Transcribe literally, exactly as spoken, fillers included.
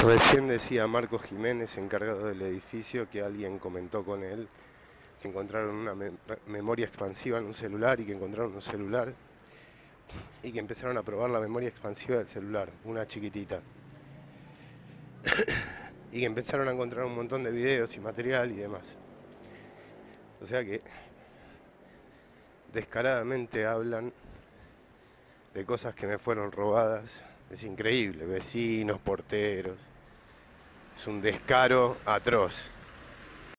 Recién decía Marcos Jiménez, encargado del edificio, que alguien comentó con él que encontraron una me- memoria expansiva en un celular y que encontraron un celular y que empezaron a probar la memoria expansiva del celular, una chiquitita. Y que empezaron a encontrar un montón de videos y material y demás. O sea que descaradamente hablan de cosas que me fueron robadas. Es increíble, vecinos, porteros. Es un descaro atroz.